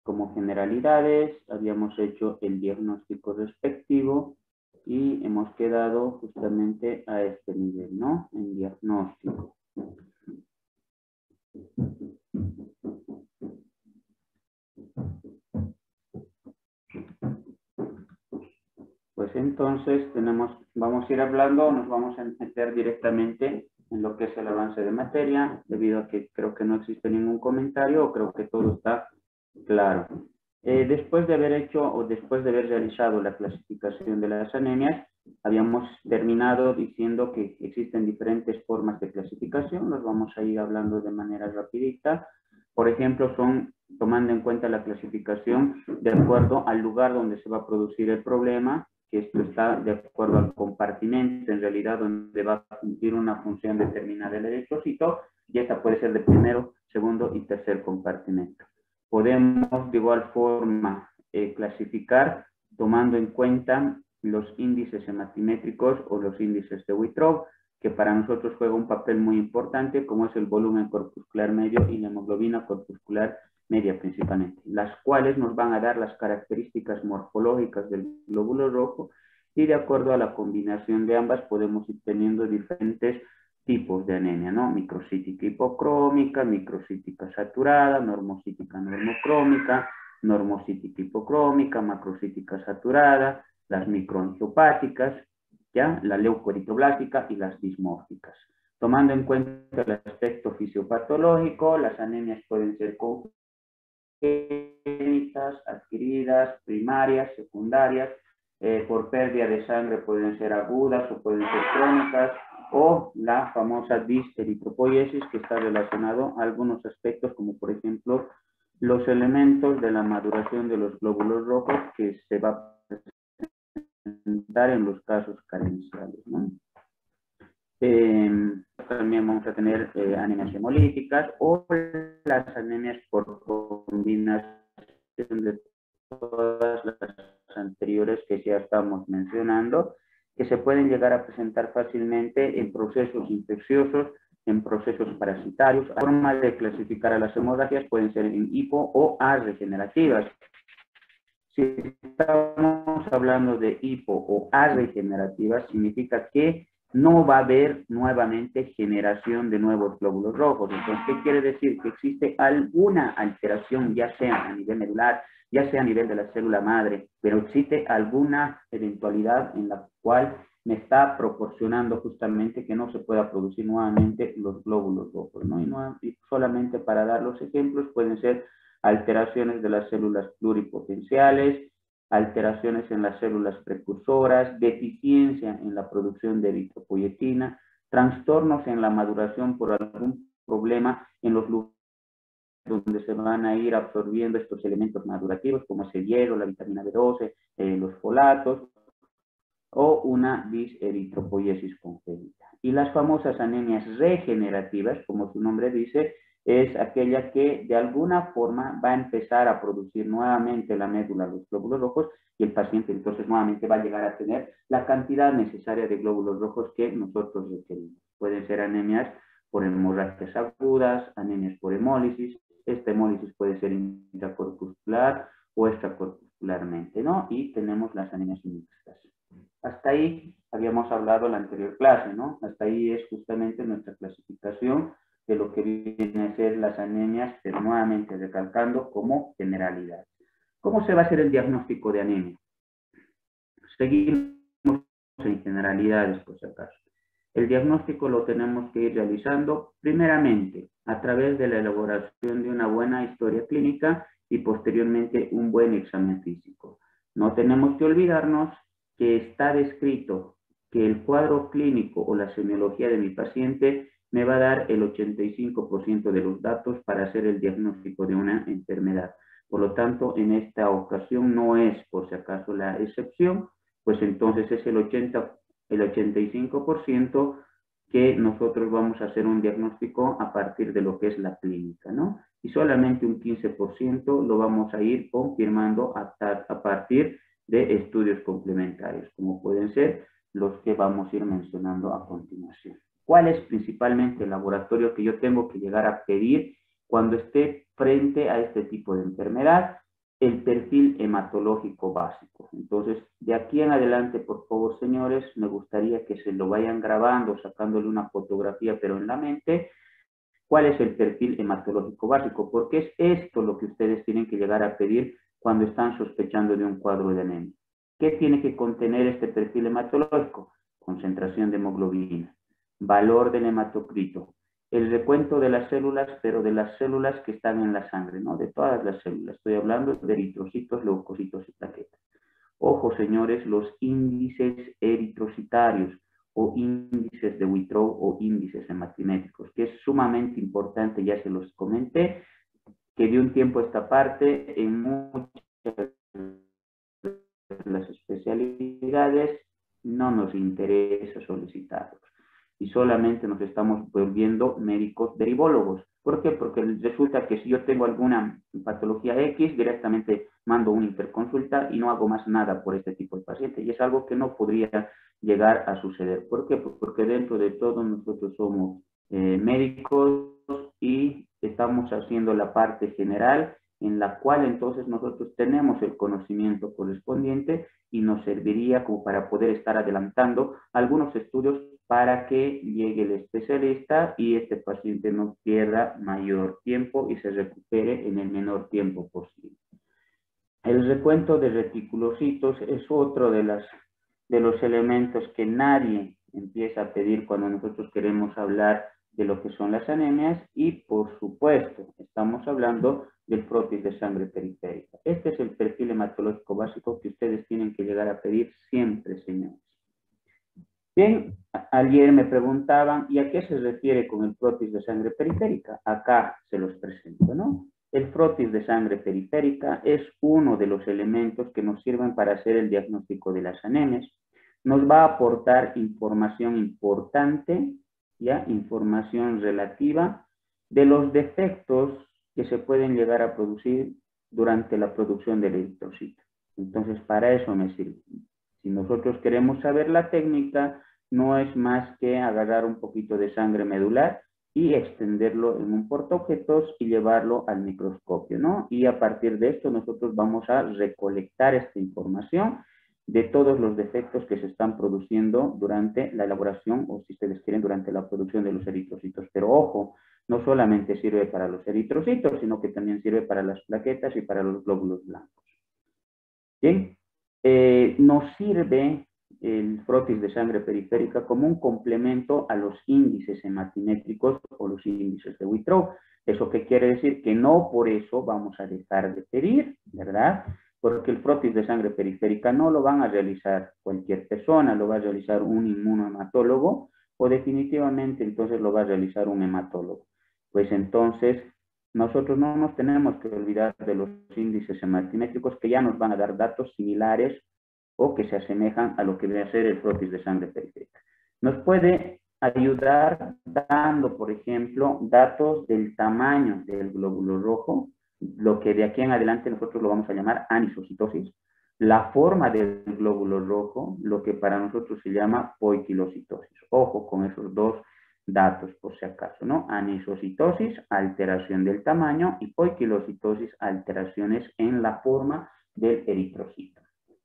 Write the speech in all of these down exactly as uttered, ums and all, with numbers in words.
como generalidades, habíamos hecho el diagnóstico respectivo y hemos quedado justamente a este nivel, ¿no? En diagnóstico. Pues entonces tenemos, vamos a ir hablando, nos vamos a meter directamente en lo que es el avance de materia, debido a que creo que no existe ningún comentario, o creo que todo está claro. Eh, después de haber hecho, o después de haber realizado la clasificación de las anemias, habíamos terminado diciendo que existen diferentes formas de clasificación, los vamos a ir hablando de manera rapidita. Por ejemplo, son tomando en cuenta la clasificación de acuerdo al lugar donde se va a producir el problema, que esto está de acuerdo al compartimento, en realidad, donde va a cumplir una función determinada el eritrocito, y esta puede ser de primero, segundo y tercer compartimento. Podemos de igual forma eh, clasificar tomando en cuenta los índices hematimétricos o los índices de Wittrow, que para nosotros juega un papel muy importante, como es el volumen corpuscular medio y la hemoglobina corpuscular media principalmente, las cuales nos van a dar las características morfológicas del glóbulo rojo, y de acuerdo a la combinación de ambas podemos ir teniendo diferentes tipos de anemia, ¿no? Microcítica hipocrómica, microcítica saturada, normocítica normocrómica, normocítica hipocrómica, macrocítica saturada, las microangiopáticas, ¿ya? La leucoeritroblástica y las dismórficas. Tomando en cuenta el aspecto fisiopatológico, las anemias pueden ser congénitas, adquiridas, primarias, secundarias, eh, por pérdida de sangre pueden ser agudas o pueden ser crónicas, o la famosa diseritropoiesis, que está relacionado a algunos aspectos, como por ejemplo los elementos de la maduración de los glóbulos rojos, que se va a presentar en los casos carenciales, ¿no? Eh, también vamos a tener eh, anemias hemolíticas o las anemias por combinación de todas las anteriores que ya estamos mencionando, que se pueden llegar a presentar fácilmente en procesos infecciosos, en procesos parasitarios. La forma de clasificar a las hemorragias pueden ser en hipo o A regenerativas. Si estamos hablando de hipo o A regenerativas, significa que no va a haber nuevamente generación de nuevos glóbulos rojos. Entonces, ¿qué quiere decir? Que existe alguna alteración, ya sea a nivel medular, ya sea a nivel de la célula madre, pero existe alguna eventualidad en la cual me está proporcionando justamente que no se pueda producir nuevamente los glóbulos rojos, ¿no? Y, no, y solamente para dar los ejemplos, pueden ser alteraciones de las células pluripotenciales, alteraciones en las células precursoras, deficiencia en la producción de eritropoyetina, trastornos en la maduración por algún problema en los lugares donde se van a ir absorbiendo estos elementos madurativos, como es el hierro, la vitamina B doce, eh, los folatos, o una diseritropoiesis congénita. Y las famosas anemias regenerativas, como su nombre dice, es aquella que de alguna forma va a empezar a producir nuevamente la médula, los glóbulos rojos, y el paciente entonces nuevamente va a llegar a tener la cantidad necesaria de glóbulos rojos que nosotros requerimos. Pueden ser anemias por hemorragias agudas, anemias por hemólisis. Esta hemólisis puede ser intracorpuscular o extracorpuscularmente, ¿no? Y tenemos las anemias mixtas. Hasta ahí habíamos hablado en la anterior clase, ¿no? Hasta ahí es justamente nuestra clasificación de lo que viene a ser las anemias, pero nuevamente recalcando como generalidad. ¿Cómo se va a hacer el diagnóstico de anemia? Seguimos en generalidades, por si acaso. El diagnóstico lo tenemos que ir realizando primeramente a través de la elaboración de una buena historia clínica y posteriormente un buen examen físico. No tenemos que olvidarnos que está descrito que el cuadro clínico o la semiología de mi paciente me va a dar el ochenta y cinco por ciento de los datos para hacer el diagnóstico de una enfermedad. Por lo tanto, en esta ocasión no es, por si acaso, la excepción, pues entonces es el, ochenta, el ochenta y cinco por ciento que nosotros vamos a hacer un diagnóstico a partir de lo que es la clínica, ¿no? Y solamente un quince por ciento lo vamos a ir confirmando a, a partir de estudios complementarios, como pueden ser los que vamos a ir mencionando a continuación. ¿Cuál es principalmente el laboratorio que yo tengo que llegar a pedir cuando esté frente a este tipo de enfermedad? el perfil hematológico básico. Entonces, de aquí en adelante, por favor, señores, me gustaría que se lo vayan grabando, sacándole una fotografía, pero en la mente, ¿cuál es el perfil hematológico básico? Porque es esto lo que ustedes tienen que llegar a pedir cuando están sospechando de un cuadro de anemia. ¿Qué tiene que contener este perfil hematológico? Concentración de hemoglobina, valor del hematocrito, el recuento de las células, pero de las células que están en la sangre, ¿no? De todas las células. Estoy hablando de eritrocitos, leucocitos y plaquetas. Ojo, señores, los índices eritrocitarios o índices de Whitrow o índices hematimétricos, que es sumamente importante, ya se los comenté, que de un tiempo a esta parte, en muchas de las especialidades, no nos interesa solicitarlos. Y solamente nos estamos volviendo médicos derivólogos. ¿Por qué? Porque resulta que si yo tengo alguna patología X, directamente mando una interconsulta y no hago más nada por este tipo de paciente. Y es algo que no podría llegar a suceder. ¿Por qué? Porque dentro de todo nosotros somos eh, médicos y estamos haciendo la parte general, en la cual entonces nosotros tenemos el conocimiento correspondiente y nos serviría como para poder estar adelantando algunos estudios para que llegue el especialista y este paciente no pierda mayor tiempo y se recupere en el menor tiempo posible. El recuento de reticulocitos es otro de, las, de los elementos que nadie empieza a pedir cuando nosotros queremos hablar de lo que son las anemias y, por supuesto, estamos hablando del frotis de sangre periférica. Este es el perfil hematológico básico que ustedes tienen que llegar a pedir siempre, señores. Bien, ayer me preguntaban, ¿y a qué se refiere con el frotis de sangre periférica? Acá se los presento, ¿no? El frotis de sangre periférica es uno de los elementos que nos sirven para hacer el diagnóstico de las anemias. Nos va a aportar información importante, ¿ya? Información relativa de los defectos que se pueden llegar a producir durante la producción del eritrocito. Entonces, para eso me sirve. Si nosotros queremos saber la técnica, no es más que agarrar un poquito de sangre medular y extenderlo en un portaobjetos y llevarlo al microscopio, ¿no? Y a partir de esto nosotros vamos a recolectar esta información de todos los defectos que se están produciendo durante la elaboración, o si ustedes quieren, durante la producción de los eritrocitos. Pero ojo, no solamente sirve para los eritrocitos, sino que también sirve para las plaquetas y para los glóbulos blancos. Bien, eh, nos sirve el frotis de sangre periférica como un complemento a los índices hematimétricos o los índices de Whitrow. ¿Eso qué quiere decir? Que no por eso vamos a dejar de pedir, ¿verdad? Porque el frotis de sangre periférica no lo van a realizar cualquier persona, lo va a realizar un inmunohematólogo o definitivamente entonces lo va a realizar un hematólogo. Pues entonces nosotros no nos tenemos que olvidar de los índices hematimétricos que ya nos van a dar datos similares o que se asemejan a lo que debe ser el frotis de sangre periférica. Nos puede ayudar dando, por ejemplo, datos del tamaño del glóbulo rojo, lo que de aquí en adelante nosotros lo vamos a llamar anisocitosis, la forma del glóbulo rojo, lo que para nosotros se llama poiquilocitosis. Ojo con esos dos datos, por si acaso, ¿no? Anisocitosis, alteración del tamaño, y poiquilocitosis, alteraciones en la forma del eritrocito.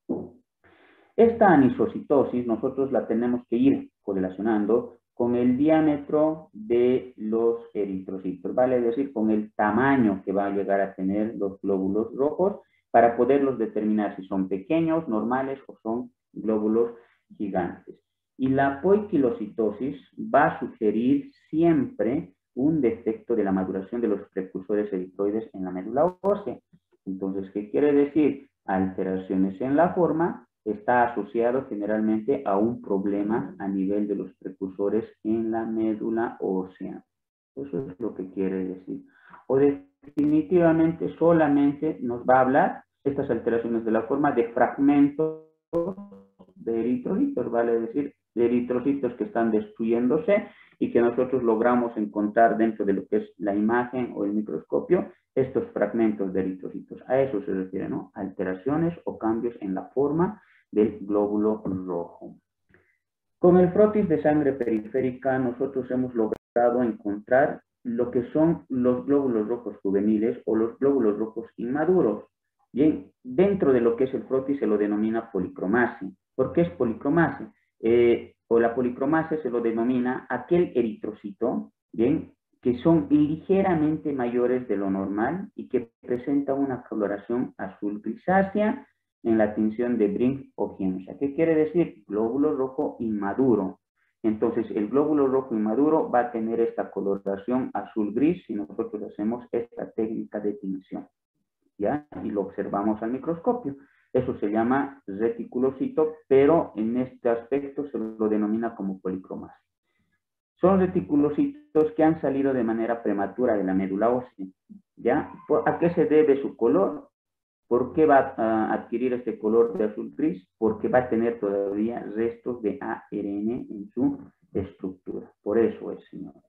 Esta anisocitosis nosotros la tenemos que ir correlacionando con el diámetro de los eritrocitos, vale es decir, con el tamaño que va a llegar a tener los glóbulos rojos para poderlos determinar si son pequeños, normales o son glóbulos gigantes. Y la poiquilocitosis va a sugerir siempre un defecto de la maduración de los precursores eritroides en la médula ósea. Entonces, ¿qué quiere decir? Alteraciones en la forma está asociado generalmente a un problema a nivel de los precursores en la médula ósea. Eso es lo que quiere decir. O definitivamente solamente nos va a hablar estas alteraciones de la forma de fragmentos de eritrocitos, vale decir, de eritrocitos que están destruyéndose y que nosotros logramos encontrar dentro de lo que es la imagen o el microscopio, estos fragmentos de eritrocitos. A eso se refiere, ¿no? Alteraciones o cambios en la forma del glóbulo rojo. Con el frotis de sangre periférica nosotros hemos logrado encontrar lo que son los glóbulos rojos juveniles o los glóbulos rojos inmaduros. Bien, dentro de lo que es el frotis se lo denomina policromasia. ¿Por qué es policromasia? Eh, o la policromasia se lo denomina aquel eritrocito, bien, que son ligeramente mayores de lo normal y que presenta una coloración azul grisácea en la tinción de Bring o Giemsa. ¿Qué quiere decir? Glóbulo rojo inmaduro. Entonces, el glóbulo rojo inmaduro va a tener esta coloración azul-gris si nosotros hacemos esta técnica de tinción, ¿ya? Y lo observamos al microscopio. Eso se llama reticulocito, pero en este aspecto se lo denomina como policromasia. Son reticulocitos que han salido de manera prematura de la médula ósea, ¿ya? ¿A qué se debe su color? ¿Por qué va a adquirir este color de azul gris? Porque va a tener todavía restos de A R N en su estructura. Por eso es, señores.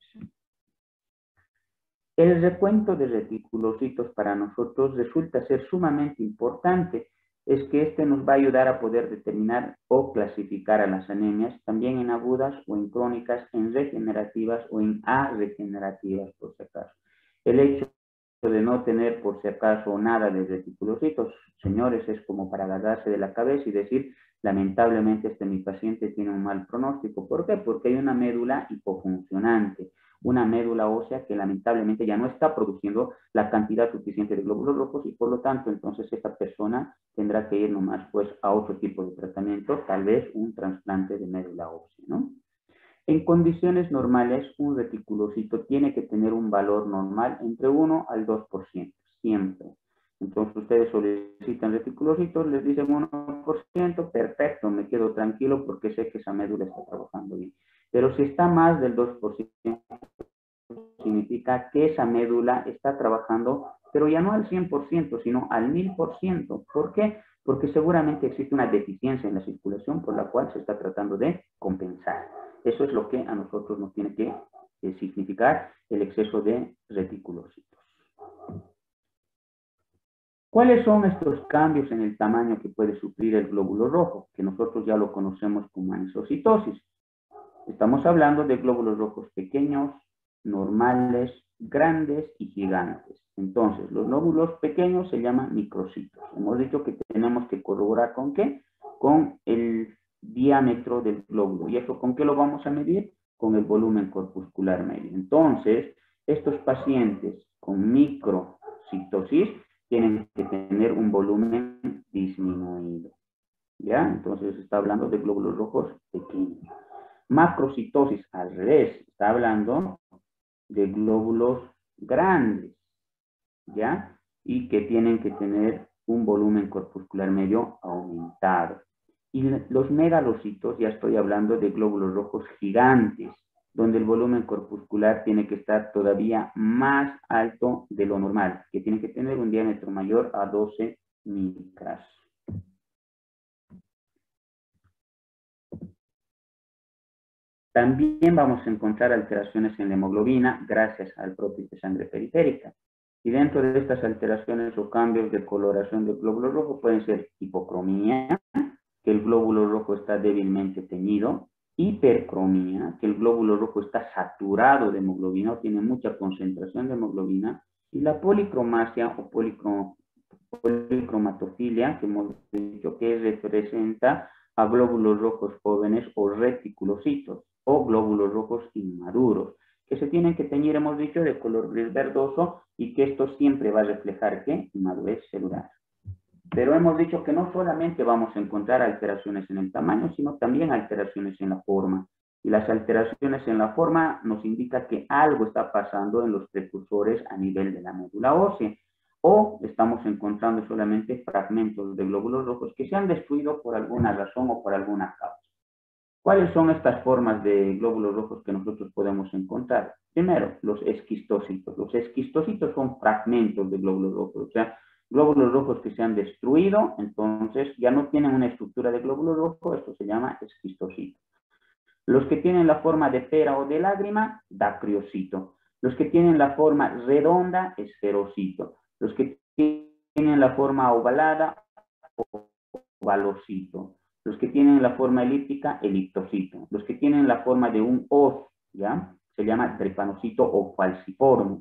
El recuento de reticulocitos para nosotros resulta ser sumamente importante. Es que este nos va a ayudar a poder determinar o clasificar a las anemias, también en agudas o en crónicas, en regenerativas o en arregenerativas, por si acaso. El hecho de no tener por si acaso nada de reticulocitos, señores, es como para agarrarse de la cabeza y decir, lamentablemente este mi paciente tiene un mal pronóstico. ¿Por qué? Porque hay una médula hipofuncionante, una médula ósea que lamentablemente ya no está produciendo la cantidad suficiente de glóbulos rojos y por lo tanto entonces esta persona tendrá que ir nomás pues a otro tipo de tratamiento, tal vez un trasplante de médula ósea, ¿no? En condiciones normales, un reticulocito tiene que tener un valor normal entre uno al dos por ciento, siempre. Entonces, ustedes solicitan reticulocitos, les dicen uno por ciento, perfecto, me quedo tranquilo porque sé que esa médula está trabajando bien. Pero si está más del dos por ciento, significa que esa médula está trabajando, pero ya no al cien por ciento, sino al mil por ciento. ¿Por qué? Porque seguramente existe una deficiencia en la circulación por la cual se está tratando de compensar. Eso es lo que a nosotros nos tiene que eh, significar el exceso de reticulocitos. ¿Cuáles son estos cambios en el tamaño que puede sufrir el glóbulo rojo? Que nosotros ya lo conocemos como anisocitosis. Estamos hablando de glóbulos rojos pequeños, normales, grandes y gigantes. Entonces, los glóbulos pequeños se llaman microcitos. Hemos dicho que tenemos que corroborar ¿con qué? Con el diámetro del glóbulo. ¿Y eso con qué lo vamos a medir? Con el volumen corpuscular medio. Entonces, estos pacientes con microcitosis tienen que tener un volumen disminuido. ¿Ya? Entonces, está hablando de glóbulos rojos pequeños. Macrocitosis, al revés, está hablando de glóbulos grandes, ¿ya? Y que tienen que tener un volumen corpuscular medio aumentado. Y los megalocitos, ya estoy hablando de glóbulos rojos gigantes, donde el volumen corpuscular tiene que estar todavía más alto de lo normal, que tiene que tener un diámetro mayor a doce micras. También vamos a encontrar alteraciones en la hemoglobina gracias al frotis de sangre periférica. Y dentro de estas alteraciones o cambios de coloración del glóbulo rojo pueden ser hipocromía, que el glóbulo rojo está débilmente teñido, hipercromía, que el glóbulo rojo está saturado de hemoglobina o tiene mucha concentración de hemoglobina, y la policromasia o policrom policromatofilia, que hemos dicho que representa a glóbulos rojos jóvenes o reticulocitos o glóbulos rojos inmaduros, que se tienen que teñir, hemos dicho, de color gris verdoso y que esto siempre va a reflejar ¿qué? Inmadurez celular. Pero hemos dicho que no solamente vamos a encontrar alteraciones en el tamaño, sino también alteraciones en la forma. Y las alteraciones en la forma nos indica que algo está pasando en los precursores a nivel de la médula ósea. O estamos encontrando solamente fragmentos de glóbulos rojos que se han destruido por alguna razón o por alguna causa. ¿Cuáles son estas formas de glóbulos rojos que nosotros podemos encontrar? Primero, los esquistocitos. Los esquistocitos son fragmentos de glóbulos rojos, o sea, glóbulos rojos que se han destruido, entonces ya no tienen una estructura de glóbulo rojo, esto se llama esquistocito. Los que tienen la forma de pera o de lágrima, dacriocito. Los que tienen la forma redonda, esferocito. Los que tienen la forma ovalada, ovalocito. Los que tienen la forma elíptica, eliptocito. Los que tienen la forma de un hoz, ¿ya? Se llama trepanocito o falciforme.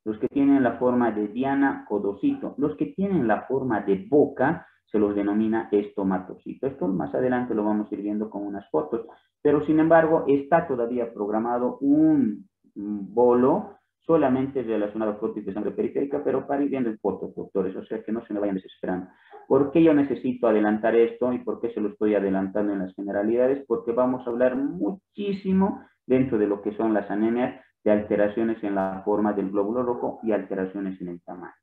Los que tienen la forma de diana, codocito. Los que tienen la forma de boca se los denomina estomatocito. Esto más adelante lo vamos a ir viendo con unas fotos. Pero sin embargo, está todavía programado un, un bolo solamente relacionado a prótesis de sangre periférica, pero para ir viendo en fotos, doctores, o sea que no se me vayan desesperando. ¿Por qué yo necesito adelantar esto y por qué se lo estoy adelantando en las generalidades? Porque vamos a hablar muchísimo dentro de lo que son las anemias de alteraciones en la forma del glóbulo rojo y alteraciones en el tamaño.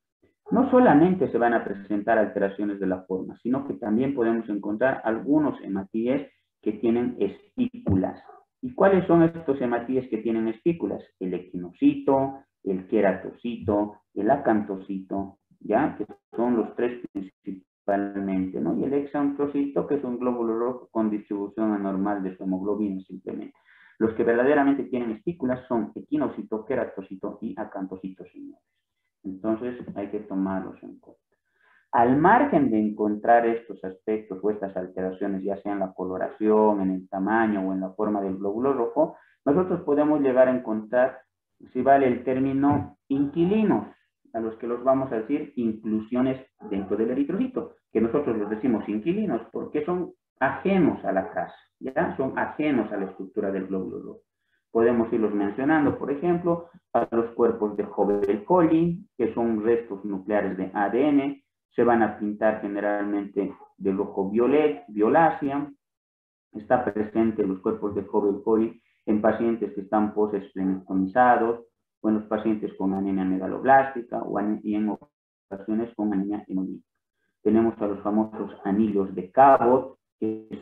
No solamente se van a presentar alteraciones de la forma, sino que también podemos encontrar algunos hematíes que tienen espículas. ¿Y cuáles son estos hematíes que tienen espículas? El equinocito, el queratocito, el acantocito, ¿ya? Que son los tres principalmente, ¿no? Y el exantrocito, que es un glóbulo rojo con distribución anormal de su hemoglobina, simplemente. Los que verdaderamente tienen espículas son equinocito, queratocito y acantocito, señores. Entonces hay que tomarlos en cuenta. Al margen de encontrar estos aspectos o estas alteraciones, ya sea en la coloración, en el tamaño o en la forma del glóbulo rojo, nosotros podemos llegar a encontrar, si vale el término, inquilinos, a los que los vamos a decir inclusiones dentro del eritrocito, que nosotros los decimos inquilinos porque son ajenos a la casa, ¿ya? Son ajenos a la estructura del glóbulo rojo. Podemos irlos mencionando, por ejemplo, a los cuerpos de Hobel-Colli, que son restos nucleares de A D N, se van a pintar generalmente de rojo violet, violácea. Está presente en los cuerpos de Hobel-Colli en pacientes que están post-esplenostomizados, o en los pacientes con anemia megaloblástica, o y en ocasiones con anemia hemolítica. Tenemos a los famosos anillos de Cabot, que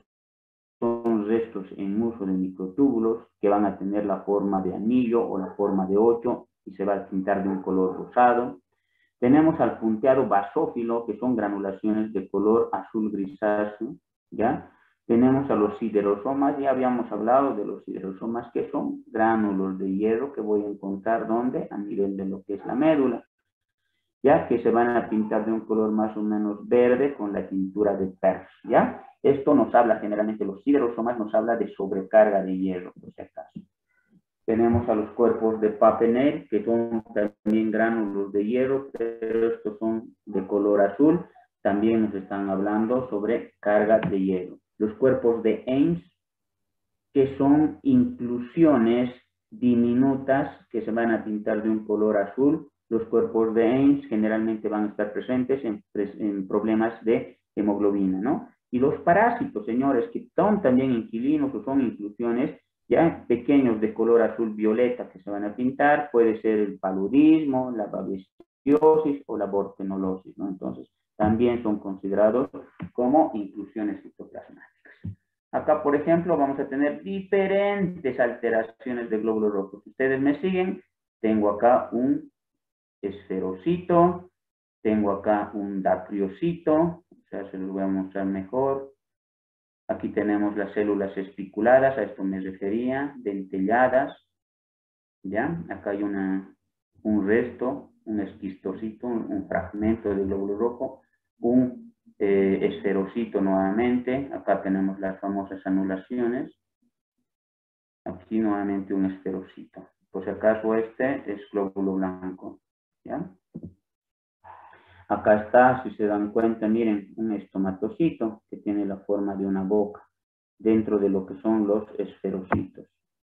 son restos en uso de microtúbulos que van a tener la forma de anillo o la forma de ocho y se va a pintar de un color rosado. Tenemos al punteado basófilo, que son granulaciones de color azul grisáceo, ¿ya? Tenemos a los siderosomas, ya habíamos hablado de los siderosomas, que son gránulos de hierro que voy a encontrar ¿dónde? A nivel de lo que es la médula, ya que se van a pintar de un color más o menos verde con la tintura de Peirce, ¿ya? Esto nos habla generalmente, los siderosomas nos habla de sobrecarga de hierro, por si acaso. Tenemos a los cuerpos de Papenel, que son también gránulos de hierro, pero estos son de color azul. También nos están hablando sobre carga de hierro. Los cuerpos de Ames, que son inclusiones diminutas que se van a pintar de un color azul. Los cuerpos de Ames generalmente van a estar presentes en, en problemas de hemoglobina, ¿no? Y los parásitos, señores, que son también inquilinos o son inclusiones ya pequeños de color azul violeta que se van a pintar, puede ser el paludismo, la babesiosis o la bortenolosis, ¿no? Entonces, también son considerados como inclusiones citoplasmáticas. Acá, por ejemplo, vamos a tener diferentes alteraciones de glóbulos rojos. Si ustedes me siguen, tengo acá un esferocito, tengo acá un datriocito, o sea, se los voy a mostrar mejor. Aquí tenemos las células espiculadas, a esto me refería, dentelladas, ¿ya? Acá hay una, un resto, un esquistocito, un, un fragmento del glóbulo rojo, un eh, esferocito nuevamente, acá tenemos las famosas anulaciones, aquí nuevamente un esferocito. Por si acaso este es glóbulo blanco, ¿ya? Acá está, si se dan cuenta, miren, un estomatocito que tiene la forma de una boca dentro de lo que son los esferocitos.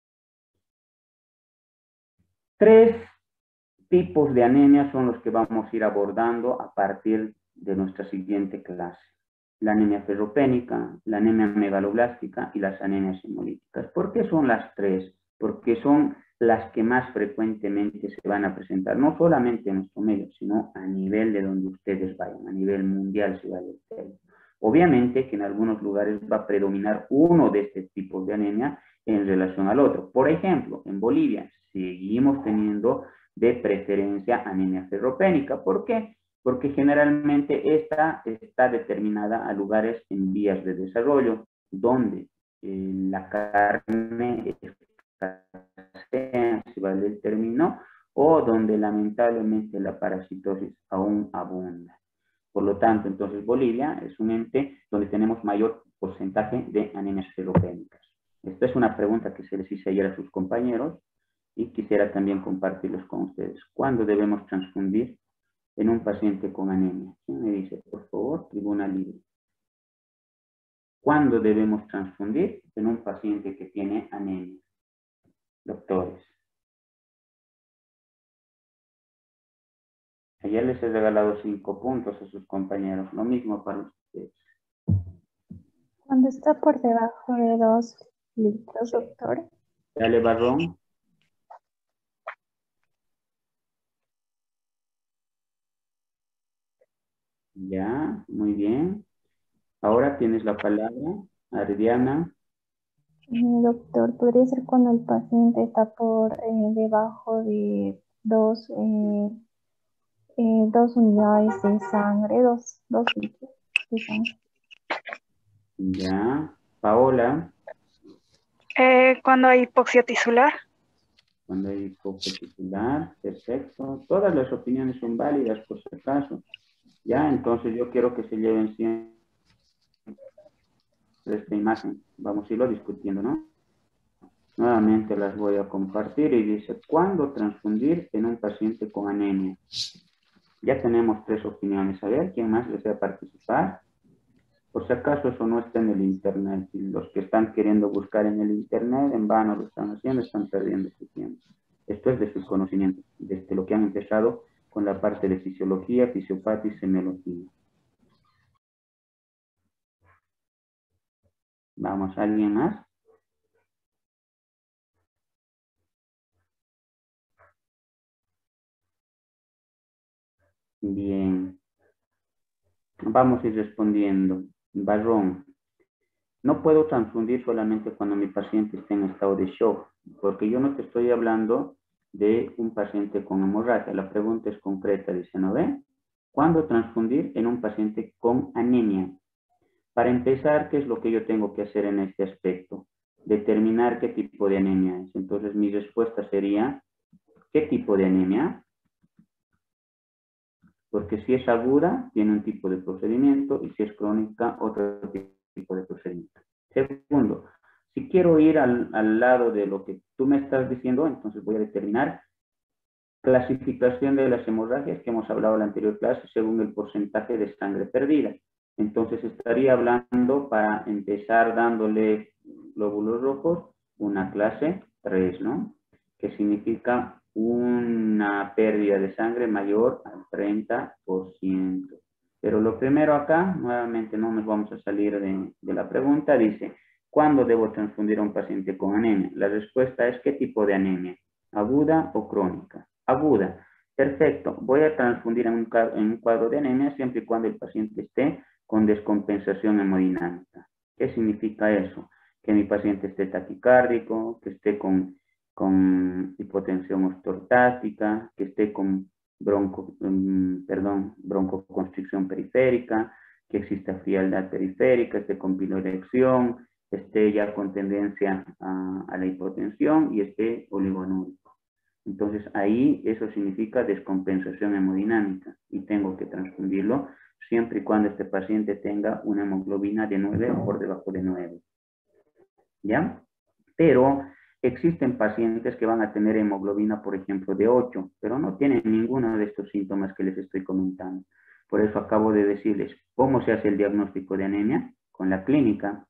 Tres tipos de anemia son los que vamos a ir abordando a partir de nuestra siguiente clase. La anemia ferropénica, la anemia megaloblástica y las anemias hemolíticas. ¿Por qué son las tres? Porque son las que más frecuentemente se van a presentar, no solamente en nuestro medio, sino a nivel de donde ustedes vayan, a nivel mundial se va a ver. Obviamente que en algunos lugares va a predominar uno de estos tipos de anemia en relación al otro. Por ejemplo, en Bolivia seguimos teniendo de preferencia anemia ferropénica. ¿Por qué? Porque generalmente esta está determinada a lugares en vías de desarrollo, donde eh, la carne escasea, si vale el término, o donde lamentablemente la parasitosis aún abunda. Por lo tanto, entonces Bolivia es un ente donde tenemos mayor porcentaje de anemias ferropénicas. Esta es una pregunta que se les hice ayer a sus compañeros y quisiera también compartirlos con ustedes. ¿Cuándo debemos transfundir en un paciente con anemia? ¿Quién me dice, por favor? Tribuna libre. ¿Cuándo debemos transfundir en un paciente que tiene anemia? Doctores. Ayer les he regalado cinco puntos a sus compañeros. Lo mismo para ustedes. Cuando está por debajo de dos litros, doctor. Dale, Barrón. Ya, muy bien. Ahora tienes la palabra, Aridiana. Eh, doctor, podría ser cuando el paciente está por eh, debajo de dos, eh, eh, dos unidades de sangre, dos, dos litros de sangre. Ya. Paola. Eh, cuando hay hipoxia tisular. Cuando hay hipoxia tisular, perfecto. Todas las opiniones son válidas por si acaso. Ya, entonces yo quiero que se lleven siempre esta imagen. Vamos a irlo discutiendo, ¿no? Nuevamente las voy a compartir y dice, ¿cuándo transfundir en un paciente con anemia? Ya tenemos tres opiniones. A ver, ¿quién más desea participar? Por si acaso eso no está en el internet. Y los que están queriendo buscar en el internet, en vano lo están haciendo, están perdiendo su tiempo. Esto es de sus conocimientos, desde lo que han empezado con la parte de fisiología, fisiopatía y semiología. Vamos, ¿alguien más? Bien. Vamos a ir respondiendo. Barrón. No puedo transfundir solamente cuando mi paciente esté en estado de shock, porque yo no te estoy hablando de un paciente con hemorragia. La pregunta es concreta, dice, ¿no ve? ¿Cuándo transfundir en un paciente con anemia? Para empezar, ¿qué es lo que yo tengo que hacer en este aspecto? Determinar qué tipo de anemia es. Entonces, mi respuesta sería, ¿qué tipo de anemia? Porque si es aguda, tiene un tipo de procedimiento, y si es crónica, otro tipo de procedimiento. Segundo, si quiero ir al, al lado de lo que tú me estás diciendo, entonces voy a determinar clasificación de las hemorragias que hemos hablado en la anterior clase según el porcentaje de sangre perdida. Entonces estaría hablando, para empezar dándole glóbulos rojos, una clase tres, ¿no? Que significa una pérdida de sangre mayor al treinta por ciento. Pero lo primero acá, nuevamente no nos vamos a salir de, de la pregunta, dice, ¿cuándo debo transfundir a un paciente con anemia? La respuesta es, ¿qué tipo de anemia? ¿Aguda o crónica? Aguda. Perfecto. Voy a transfundir en un, en un cuadro de anemia siempre y cuando el paciente esté con descompensación hemodinámica. ¿Qué significa eso? Que mi paciente esté taquicárdico, que esté con, con hipotensión ortostática, que esté con bronco, um, perdón, broncoconstricción periférica, que exista frialdad periférica, esté con piloerección, esté ya con tendencia a, a la hipotensión y esté oligonúrico. Entonces ahí eso significa descompensación hemodinámica y tengo que transfundirlo siempre y cuando este paciente tenga una hemoglobina de nueve o por debajo de nueve. ¿Ya? Pero existen pacientes que van a tener hemoglobina, por ejemplo, de ocho, pero no tienen ninguno de estos síntomas que les estoy comentando. Por eso acabo de decirles, ¿cómo se hace el diagnóstico de anemia? Con la clínica.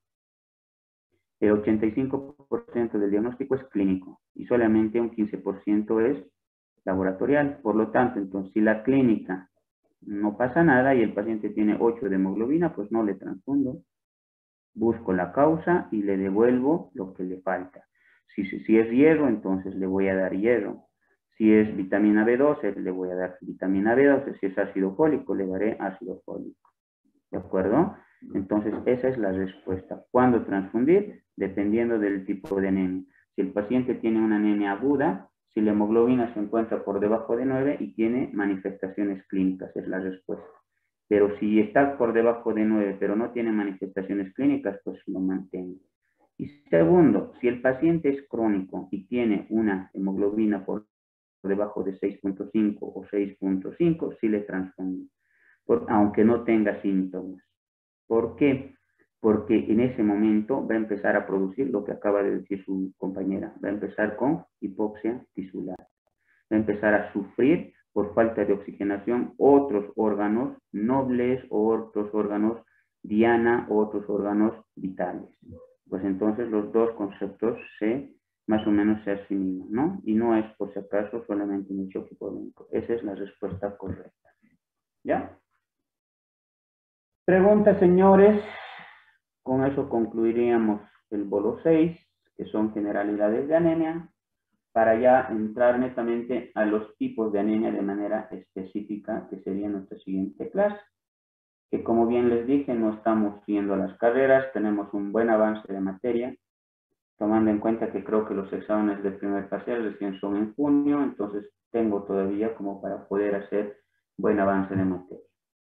El ochenta y cinco por ciento del diagnóstico es clínico y solamente un quince por ciento es laboratorial. Por lo tanto, entonces, si la clínica no pasa nada y el paciente tiene ocho de hemoglobina, pues no le transfundo. Busco la causa y le devuelvo lo que le falta. Si, si, si es hierro, entonces le voy a dar hierro. Si es vitamina B doce, le voy a dar vitamina B doce. Si es ácido fólico, le daré ácido fólico. ¿De acuerdo? Entonces, esa es la respuesta. ¿Cuándo transfundir? Dependiendo del tipo de anemia. Si el paciente tiene una anemia aguda, si la hemoglobina se encuentra por debajo de nueve y tiene manifestaciones clínicas, es la respuesta. Pero si está por debajo de nueve, pero no tiene manifestaciones clínicas, pues lo mantengo. Y segundo, si el paciente es crónico y tiene una hemoglobina por debajo de seis punto cinco o seis punto cinco, sí le transfundo, aunque no tenga síntomas. ¿Por qué? porque en ese momento va a empezar a producir lo que acaba de decir su compañera, va a empezar con hipoxia tisular, va a empezar a sufrir por falta de oxigenación otros órganos nobles o otros órganos diana o otros órganos vitales. Pues entonces los dos conceptos se, más o menos se asimilan, ¿no? Y no es por si acaso solamente un choque hipovolémico. Esa es la respuesta correcta. ¿Ya? Preguntas, señores. Con eso concluiríamos el bolo seis, que son generalidades de anemia, para ya entrar netamente a los tipos de anemia de manera específica, que sería nuestra siguiente clase. Que como bien les dije, no estamos yendo a las carreras, tenemos un buen avance de materia, tomando en cuenta que creo que los exámenes de primer parcial recién son en junio, entonces tengo todavía como para poder hacer buen avance de materia.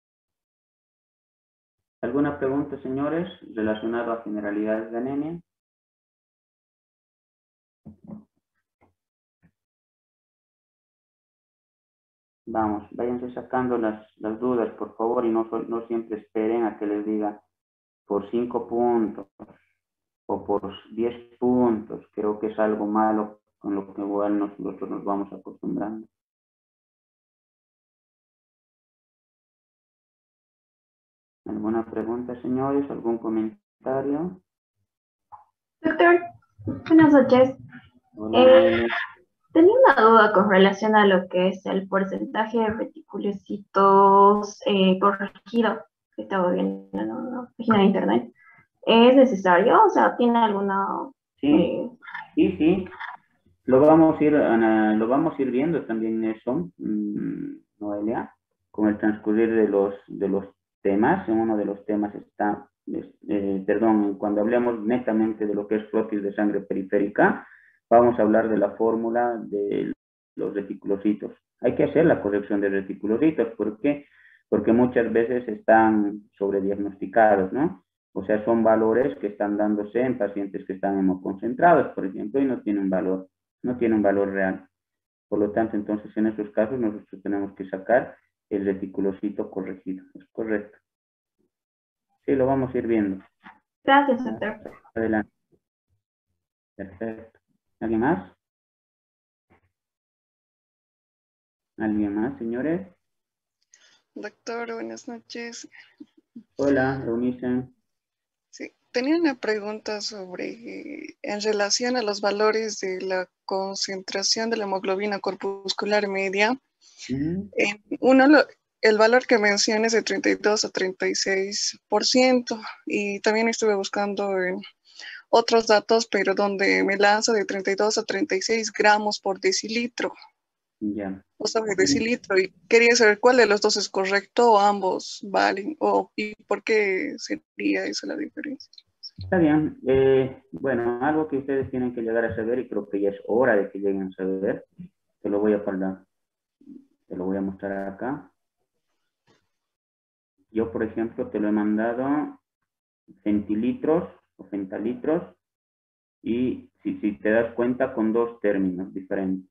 ¿Alguna pregunta, señores, relacionada a generalidades de anemia? Vamos, váyanse sacando las, las dudas, por favor, y no, no siempre esperen a que les diga por cinco puntos o por diez puntos. Creo que es algo malo con lo que igual nosotros nos vamos acostumbrando. ¿Alguna pregunta, señores? ¿Algún comentario? Doctor, buenas noches. Hola, Eh, tenía una duda con relación a lo que es el porcentaje de reticulocitos eh, corregido que estaba viendo en una página de internet. ¿Es necesario? O sea, ¿tiene alguna...? sí, eh, sí, sí. Lo vamos a ir, Ana, lo vamos a ir viendo también eso, mmm, Noelia, con el transcurrir de los, de los temas. En uno de los temas está, eh, perdón, cuando hablemos netamente de lo que es flotis de sangre periférica, vamos a hablar de la fórmula de los reticulocitos. Hay que hacer la corrección de reticulocitos. ¿Por qué? Porque muchas veces están sobrediagnosticados, ¿no? O sea, son valores que están dándose en pacientes que están hemoconcentrados, por ejemplo, y no tienen valor, no tienen un valor real. Por lo tanto, entonces, en esos casos, nosotros tenemos que sacar el reticulocito corregido. ¿Es correcto? Sí, lo vamos a ir viendo. Gracias, doctor. Adelante. Perfecto. ¿Alguien más? ¿Alguien más, señores? Doctor, buenas noches. Hola, Eunice. Sí, tenía una pregunta sobre, eh, en relación a los valores de la concentración de la hemoglobina corpuscular media. Uh-huh. En uno, lo, el valor que menciona es de treinta y dos a treinta y seis por ciento, y también estuve buscando en otros datos, pero donde me lanza de treinta y dos a treinta y seis gramos por decilitro. Ya. O sobre decilitro, y quería saber cuál de los dos es correcto o ambos valen, o y por qué sería esa la diferencia. Está bien. Eh, bueno, algo que ustedes tienen que llegar a saber, y creo que ya es hora de que lleguen a saber, te lo voy a hablar, te lo voy a mostrar acá. Yo, por ejemplo, te lo he mandado centilitros o centalitros, y si, si te das cuenta, con dos términos diferentes.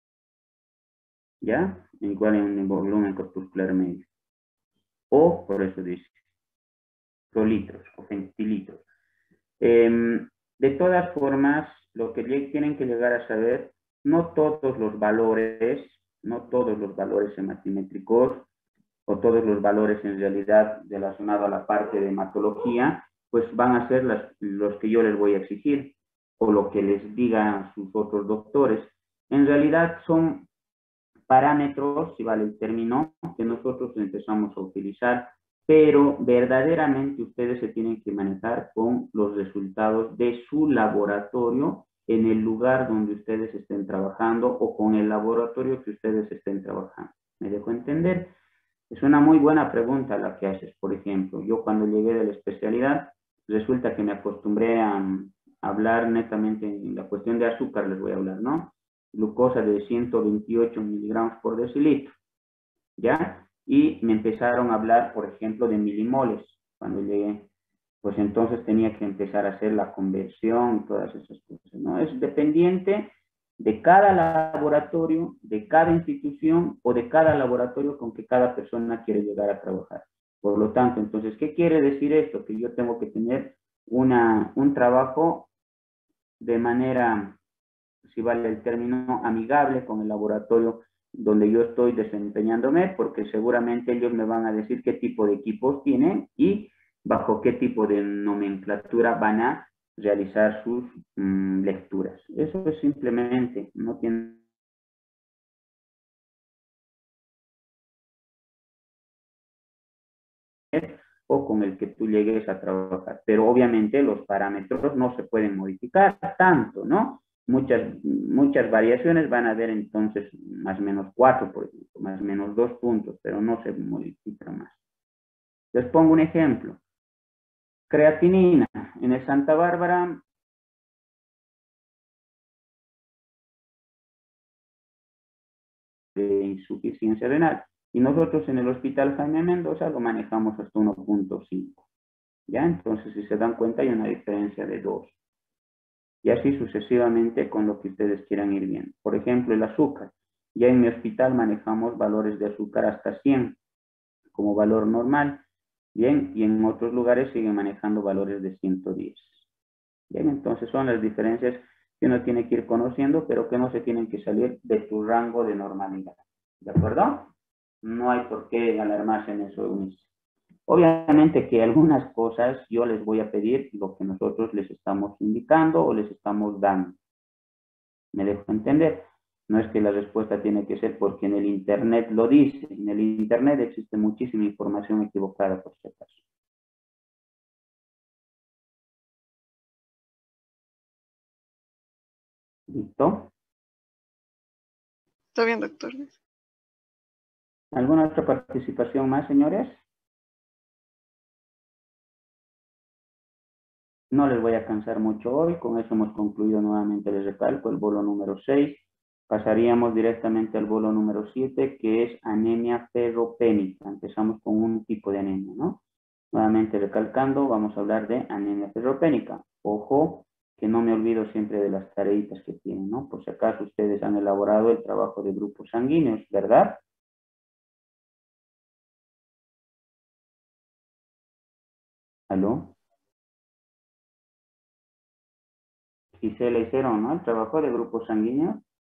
¿Ya? Igual en un volumen corpuscular medio. O, por eso dice, litros o centilitros. Eh, de todas formas, lo que tienen que llegar a saber, no todos los valores, no todos los valores hematimétricos, o todos los valores en realidad relacionados a la parte de hematología, pues van a ser las, los que yo les voy a exigir, o lo que les digan sus otros doctores. En realidad son parámetros, si vale el término, que nosotros empezamos a utilizar, pero verdaderamente ustedes se tienen que manejar con los resultados de su laboratorio en el lugar donde ustedes estén trabajando o con el laboratorio que ustedes estén trabajando. ¿Me dejo entender? Es una muy buena pregunta la que haces. Por ejemplo, yo cuando llegué de la especialidad, resulta que me acostumbré a, a hablar netamente en la cuestión de azúcar, les voy a hablar, ¿no? Glucosa de ciento veintiocho miligramos por decilitro, ¿ya? Y me empezaron a hablar, por ejemplo, de milimoles cuando llegué. Pues entonces tenía que empezar a hacer la conversión y todas esas cosas, ¿no? Es dependiente de cada laboratorio, de cada institución o de cada laboratorio con que cada persona quiere llegar a trabajar. Por lo tanto, entonces, ¿qué quiere decir esto? Que yo tengo que tener una, un trabajo de manera, si vale el término, amigable con el laboratorio donde yo estoy desempeñándome, porque seguramente ellos me van a decir qué tipo de equipos tienen y bajo qué tipo de nomenclatura van a realizar sus mmm, lecturas. Eso es simplemente, no tiene... o con el que tú llegues a trabajar. Pero obviamente los parámetros no se pueden modificar tanto, ¿no? Muchas, muchas variaciones van a haber entonces más o menos cuatro, por ejemplo, más o menos dos puntos, pero no se modifica más. Les pongo un ejemplo. Creatinina. En el Santa Bárbara de insuficiencia renal. Y nosotros en el Hospital Jaime Mendoza lo manejamos hasta uno punto cinco. ¿Ya? Entonces, si se dan cuenta, hay una diferencia de dos. Y así sucesivamente con lo que ustedes quieran ir viendo. Por ejemplo, el azúcar. Ya en mi hospital manejamos valores de azúcar hasta cien como valor normal. Bien, y en otros lugares siguen manejando valores de ciento diez. Bien, entonces son las diferencias que uno tiene que ir conociendo, pero que no se tienen que salir de tu rango de normalidad. ¿De acuerdo? No hay por qué alarmarse en eso, Eunice. Obviamente que algunas cosas yo les voy a pedir lo que nosotros les estamos indicando o les estamos dando. ¿Me dejo entender? No es que la respuesta tiene que ser porque en el Internet lo dice. En el Internet existe muchísima información equivocada, por si acaso. ¿Listo? Está bien, doctor. ¿Alguna otra participación más, señores? No les voy a cansar mucho hoy. Con eso hemos concluido nuevamente, les recalco, el bolo número seis. Pasaríamos directamente al bolo número siete, que es anemia ferropénica. Empezamos con un tipo de anemia, ¿no? Nuevamente recalcando, vamos a hablar de anemia ferropénica. Ojo, que no me olvido siempre de las tareitas que tienen, ¿no? Por si acaso ustedes han elaborado el trabajo de grupos sanguíneos, ¿verdad? ¿Aló? Sí se le hicieron, ¿no? El trabajo de grupos sanguíneos.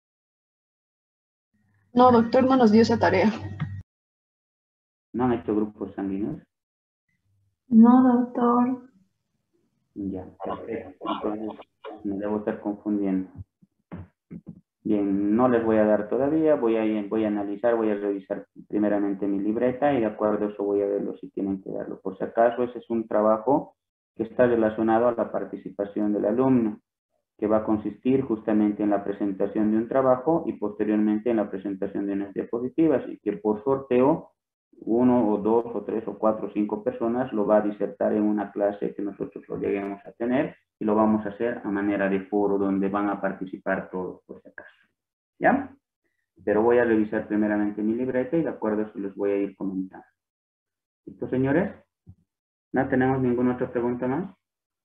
No, doctor, no nos dio esa tarea. ¿No han hecho grupos sanguíneos? No, doctor. Ya, perfecto. Entonces, me debo estar confundiendo. Bien, no les voy a dar todavía, voy a, voy a analizar, voy a revisar primeramente mi libreta y de acuerdo a eso voy a verlo si tienen que darlo. Por si acaso, ese es un trabajo que está relacionado a la participación del alumno, que va a consistir justamente en la presentación de un trabajo y posteriormente en la presentación de unas diapositivas y que por sorteo uno o dos o tres o cuatro o cinco personas lo va a disertar en una clase que nosotros lo lleguemos a tener y lo vamos a hacer a manera de foro donde van a participar todos por si acaso. ¿Ya? Pero voy a revisar primeramente mi libreta y de acuerdo a eso les voy a ir comentando. ¿Listo, señores? ¿No tenemos ninguna otra pregunta más?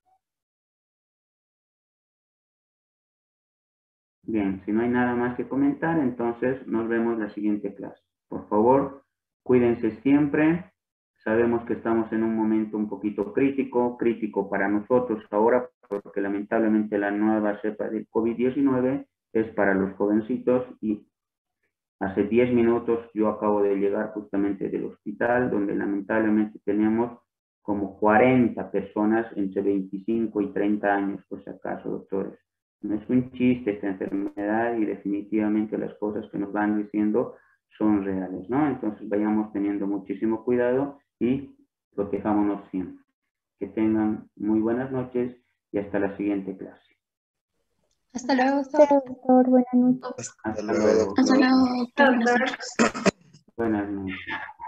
Bien, si no hay nada más que comentar, entonces nos vemos la siguiente clase. Por favor, cuídense siempre. Sabemos que estamos en un momento un poquito crítico, crítico para nosotros ahora, porque lamentablemente la nueva cepa del COVID diecinueve es para los jovencitos y hace diez minutos yo acabo de llegar justamente del hospital, donde lamentablemente tenemos como cuarenta personas entre veinticinco y treinta años, por si acaso, doctores. No es un chiste esta enfermedad y definitivamente las cosas que nos van diciendo son reales, ¿no? Entonces vayamos teniendo muchísimo cuidado y protejámonos siempre. Que tengan muy buenas noches y hasta la siguiente clase. Hasta luego, doctor. Doctor, buenas noches. Hasta luego. Hasta luego, doctor. Doctor. Buenas noches.